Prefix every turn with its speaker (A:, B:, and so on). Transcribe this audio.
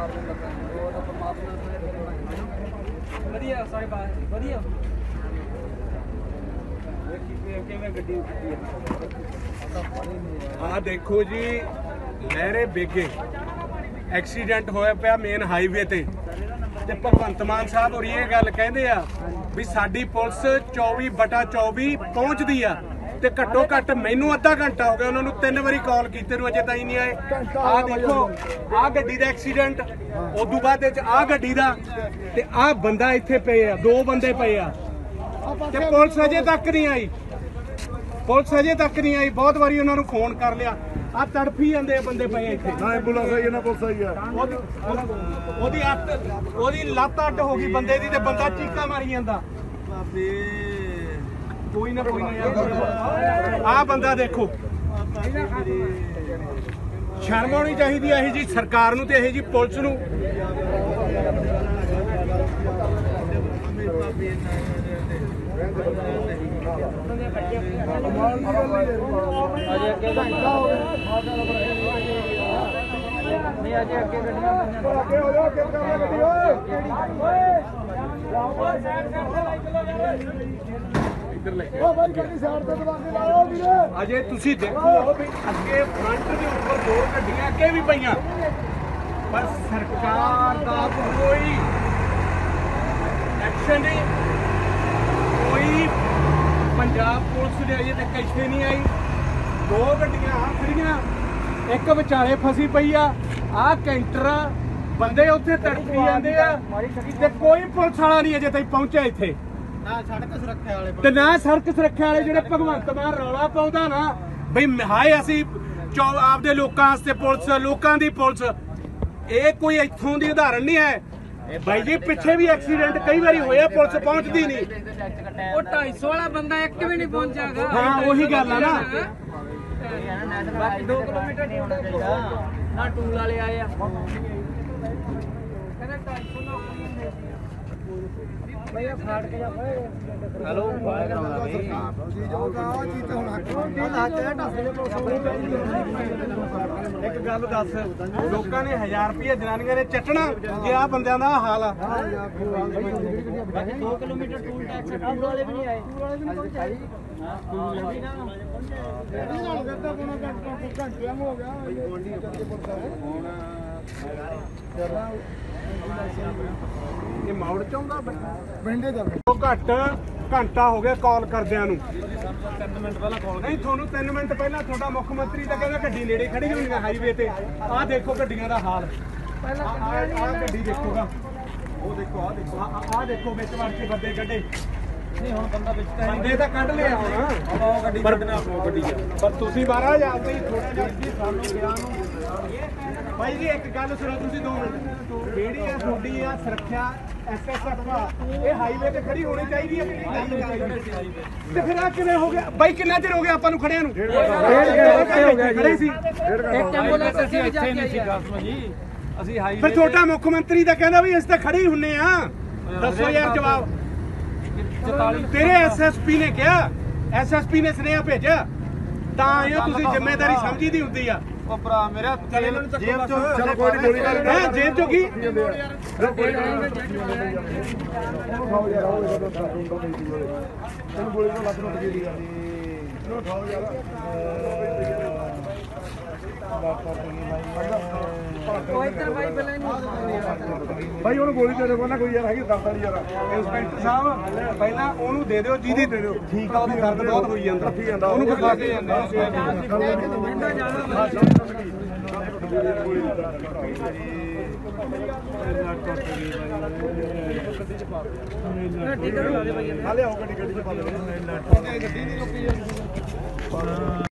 A: ਵਧੀਆ ਸਾਰੇ ਵਧੀਆ
B: ਆ ਦੇਖੋ ਜੀ ਲਹਿਰੇ ਬੇਗੇ ਐਕਸੀਡੈਂਟ ਹੋਇਆ ਪਿਆ ਮੇਨ ਹਾਈਵੇ ਤੇ ਭਗਵੰਤ ਮਾਨ ਸਾਹਿਬ ਹੋਰੀ ਇਹ ਗੱਲ ਕਹਿੰਦੇ ਆ ਵੀ ਸਾਡੀ ਪੁਲਿਸ 24/24 ਪਹੁੰਚਦੀ ਆ ਤੇ ਘੱਟੋ ਘੱਟ ਮੈਨੂੰ ਅੱਧਾ ਘੰਟਾ ਹੋ ਗਿਆ ਉਹਨਾਂ ਨੂੰ 3 ਵਾਰੀ ਕਾਲ ਕੀਤੇ ਨੂੰ ਅਜੇ ਤਾਈਂ ਨਹੀਂ ਆਏ। ਆ ਦੇਖੋ ਆ ਗੱਡੀ ਦਾ ਐਕਸੀਡੈਂਟ ਉਦੋਂ ਬਾਅਦ ਵਿੱਚ ਆ ਗੱਡੀ ਦਾ ਤੇ ਆ ਬੰਦਾ ਇੱਥੇ ਪਏ ਆ 2 ਬੰਦੇ ਪਏ ਆ ਤੇ ਪੁਲਿਸ ਅਜੇ ਤੱਕ ਨਹੀਂ ਆਈ। ਪੁਲਿਸ ਅਜੇ ਤੱਕ ਨਹੀਂ ਆਈ। ਬਹੁਤ ਵਾਰੀ ਉਹਨਾਂ ਨੂੰ ਫੋਨ ਕਰ ਲਿਆ ਆ ਤੜਫੀ ਜਾਂਦੇ ਬੰਦੇ ਪਏ ਇੱਥੇ
C: ਨਾ ਐਂਬੂਲੈਂਸ ਆਈ ਨਾ ਪੁਲਿਸ ਆਈ ਆ
B: ਉਹਦੀ ਲੱਤ ਅੱਡ ਹੋ ਗਈ ਬੰਦੇ ਦੀ ਤੇ ਬੰਦਾ ਚੀਕਾਂ ਮਾਰੀ ਜਾਂਦਾ। ਕੋਈ ਨਾ ਆ ਬੰਦਾ ਦੇਖੋ ਸ਼ਰਮ ਆਉਣੀ ਚਾਹੀਦੀ ਹੈ ਇਹ ਜੀ ਸਰਕਾਰ ਨੂੰ ਤੇ ਇਹ ਜੀ ਪੁਲਿਸ ਨੂੰ।
A: ਨਹੀਂ ਅਜੇ ਅੱਗੇ ਗੱਡੀਆਂ
B: ਅਜੇ ਤੁਸੀਂ ਦੇਖੋ ਵੀ ਅੱਗੇ ਫਰੰਟ ਦੇ ਉੱਪਰ 2 ਗੱਡੀਆਂ ਅੱਗੇ ਵੀ ਪਈਆਂ ਪਰ ਸਰਕਾਰ ਦਾ ਕੋਈ ਐਕਸ਼ਨ ਨਹੀਂ। ਕੋਈ ਪੰਜਾਬ ਪੁਲਿਸ ਨੇ ਅਜੇ ਤੱਕ ਇੱਥੇ ਨਹੀਂ ਆਈ। 2 ਗੱਡੀਆਂ ਆ ਖੜੀਆਂ ਇੱਕ ਵਿਚਾਲੇ ਫਸੀ ਪਈ ਆ ਕੈਂਟਰ ਬੰਦੇ ਉੱਥੇ ਤੜਫੀ ਜਾਂਦੇ ਆ ਤੇ ਕੋਈ ਪੁਲਿਸ ਵਾਲਾ ਨਹੀਂ ਅਜੇ ਤੱਕ ਪਹੁੰਚਿਆ ਇੱਥੇ
A: ਨਾ ਸੜਕ ਸੁਰੱਖਿਆ ਵਾਲੇ
B: ਤੇ ਨਾ ਸੜਕ ਸੁਰੱਖਿਆ ਵਾਲੇ ਜਿਹੜੇ ਭਗਵੰਤ ਮਾਨ ਰੌਲਾ ਪਾਉਂਦਾ ਨਾ ਬਈ ਹਾਏ ਅਸੀਂ ਆਪਦੇ ਲੋਕਾਂ ਵਾਸਤੇ ਪੁਲਿਸ ਲੋਕਾਂ ਦੀ ਪੁਲਿਸ ਇਹ ਕੋਈ ਇੱਥੋਂ ਦੀ ਉਦਾਹਰਨ ਨਹੀਂ ਹੈ ਬਾਈ ਜੀ। ਪਿੱਛੇ ਵੀ ਐਕਸੀਡੈਂਟ ਕਈ ਵਾਰੀ ਹੋਇਆ ਪੁਲਿਸ ਪਹੁੰਚਦੀ ਨਹੀਂ।
A: ਉਹ 250 ਵਾਲਾ ਬੰਦਾ ਇੱਕ ਵੀ ਨਹੀਂ ਪਹੁੰਚਿਆਗਾ।
B: ਹਾਂ ਉਹੀ ਗੱਲ ਆ ਨਾ।
A: ਬਾਕੀ 2 ਕਿਲੋਮੀਟਰ ਨਹੀਂ ਹੋਣਾ ਚਾਹੀਦਾ ਨਾ ਟੂਲ ਵਾਲੇ ਆਏ ਆ ਭਈਆ ਫਾੜ ਕੇ ਜਾ ਹੈਲੋ ਬਾਹਰ ਕਰਾਉਂਦਾ
B: ਇੱਕ ਗੱਲ ਦੱਸ ਲੋਕਾਂ ਨੇ 1000 ਰੁਪਏ ਜਨਾਨੀਆਂ ਨੇ ਚੱਟਣਾ ਜੇ ਆ ਬੰਦਿਆਂ ਦਾ ਹਾਲ ਆ।
A: 2 ਕਿਲੋਮੀਟਰ ਟੂਲ ਟੈਕਸ ਟੂਲ ਵਾਲੇ ਵੀ ਨਹੀਂ ਆਏ।
B: ਇਹ ਮੌੜ ਚਾਹੁੰਦਾ ਪਿੰਡੇ ਦਾ ਘੰਟਾ ਹੋ ਗਿਆ ਕਾਲ ਕਰਦਿਆਂ ਨੂੰ।
C: 3 ਮਿੰਟ ਪਹਿਲਾਂ ਕਾਲ
B: ਨਹੀਂ ਤੁਹਾਨੂੰ 3 ਮਿੰਟ ਪਹਿਲਾਂ ਤੁਹਾਡਾ ਮੁੱਖ ਮੰਤਰੀ ਤਾਂ ਕਹਿੰਦਾ ਗੱਡੀ ਨੇੜੇ ਖੜੀ ਹੋਣੀ ਹਾਈਵੇ ਤੇ। ਆਹ ਦੇਖੋ ਗੱਡੀਆਂ ਦਾ ਹਾਲ। ਆਹ ਗੱਡੀ ਦੇਖੋਗਾ ਉਹ ਦੇਖੋ ਆਹ ਦੇਖੋ ਵਿੱਚ ਵੜ ਕੇ ਬੰਦੇ ਕੱਢੇ
A: ਨਹੀਂ ਹੁਣ ਬੰਦਾ ਵਿੱਚ ਤਾਂ
B: ਬੰਦੇ ਤਾਂ ਕੱਢ ਲਿਆ ਹੁਣ
A: ਉਹ ਗੱਡੀ ਕੱਢਣਾ ਗੱਡੀ
B: ਪਰ ਤੁਸੀਂ ਮਹਾਰਾਜ ਆਪਣੀ ਥੋੜਾ ਜਿਹਾ ਸਾਨੂੰ ਗਿਆ ਨੂੰ ਭਾਈ ਜੀ ਇੱਕ ਗੱਲ ਸੁਣੋ ਤੁਸੀਂ 2 ਮਿੰਟ ਜਿਹੜੀ ਆ ਤੁਹਾਡੀ ਆ ਸੁਰੱਖਿਆ ਐਸਐਸਐਫ ਆ ਇਹ ਹਾਈਵੇ ਤੇ ਖੜੀ ਹੋਣੀ ਚਾਹੀਦੀ ਹੈ ਤੇ ਫਿਰ ਆ ਕਿਵੇਂ ਹੋ ਗਿਆ ਬਾਈ? ਕਿੰਨਾ ਚਿਰ ਹੋ ਗਿਆ ਆਪਾਂ ਨੂੰ ਖੜਿਆਂ ਨੂੰ? 1.5 ਘੰਟੇ ਹੋ ਗਿਆ ਖੜੇ ਸੀ।
A: ਇੱਕ ਐਂਬੂਲੈਂਸ ਅਸੀਂ ਵੀ ਜਾ ਕੇ ਆਏ
C: ਅਸੀਂ ਹਾਈ
B: ਫਿਰ ਤੁਹਾਡਾ ਮੁੱਖ ਮੰਤਰੀ ਤਾਂ ਕਹਿੰਦਾ ਵੀ ਅਸੀਂ ਤਾਂ ਖੜੇ ਹੀ ਹੁੰਨੇ ਆ। ਦੱਸੋ ਯਾਰ ਜਵਾਬ।
C: 44
B: ਤੇਰੇ ਐਸਐਸਪੀ ਨੇ ਕਿਹਾ ਐਸਐਸਪੀ ਨੇ ਸੁਨੇਹਾ ਭੇਜਿਆ ਤਾਂ ਇਹ ਤੁਸੀਂ ਜ਼ਿੰਮੇਵਾਰੀ ਸਮਝੀ ਦੀ ਹੁੰਦੀ ਆ।
C: ਉਹ ਭਰਾ ਮੇਰਾ ਜੇਬ ਚੋਂ
B: ਚਲੋ ਕੋਈ ਨਹੀਂ ਗੋਲੀ ਕਰ ਹੈ ਜੇਬ ਚੋਂ ਕੀ
C: ਗੋਲੀ ਤੋਂ ਲੱਤ ਟੁੱਟ ਗਈ ਯਾਰ ਉਠਾਓ ਯਾਰ ਭਾਈ ਉਹਨੂੰ ਗੋਲੀ ਦੇ ਦੇਣਾ ਕੋਈ ਯਾਰ ਹੈਗੀ ਦਰਦ ਵਾਲੀ ਯਾਰ।
B: ਇੰਸਪੈਕਟਰ ਸਾਹਿਬ ਪਹਿਲਾਂ ਉਹਨੂੰ ਦੇ ਦਿਓ ਜਿਹਦੀ ਦੇ ਦਿਓ ਠੀਕ ਆ। ਉਹਦੀ ਦਰਦ ਬਹੁਤ ਹੋਈ ਜਾਂਦਾ ਉਹਨੂੰ ਖਾ ਕੇ
C: ਹਾਲੇ ਆਓ ਗੱਡੀ ਚ ਪਾ ਦੇ।